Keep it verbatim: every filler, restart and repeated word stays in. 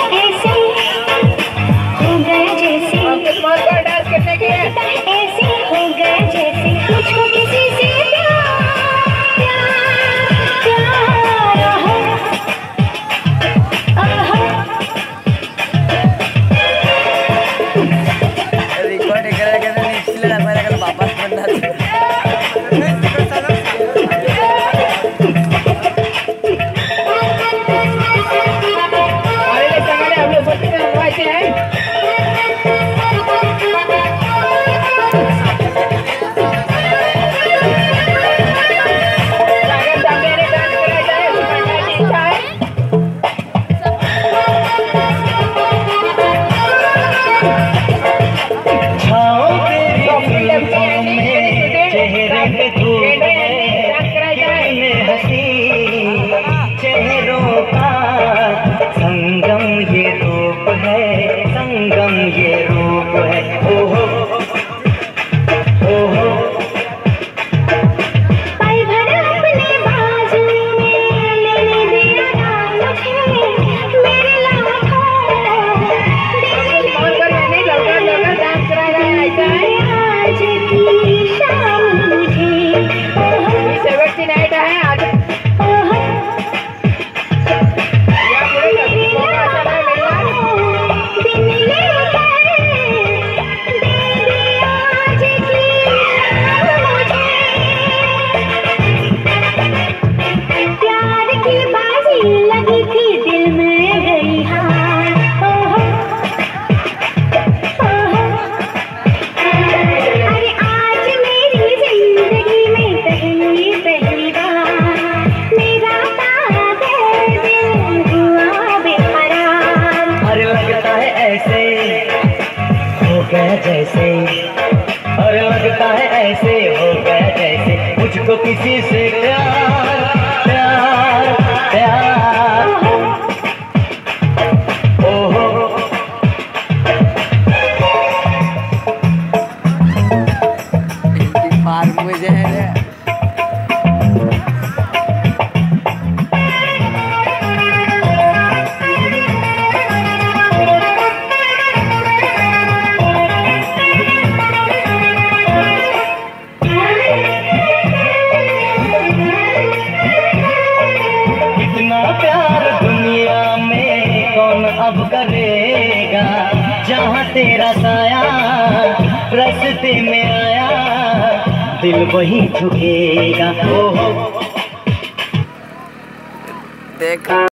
ऐसे हो गया जैसे डांस करने के ऐसे हो गया जैसे मुझको किसी से रिकॉर्ड करेगा नहीं वापस बनना चेहरों का संगम ये रूप है, संगम ये रूप है। ओहो ओहो पल भर अपने बाजू में लेने दिया ना मुझे मेरे लाखों आज की शाम मुझे सेवेंटी नाइट है आज लगी थी दिल में गई हाँ अरे आज मेरी जिंदगी में पहली पहली बार मेरा पागल दिल हुआ बेकरार। अरे लगता है ऐसे हो गया जैसे, अरे लगता है ऐसे हो गया जैसे मुझको किसी से प्यार प्यार प्यार। ओहो बार मुझे है अब करेगा जहाँ तेरा साया रास्ते में आया दिल वही झुकेगा। ओहो देखा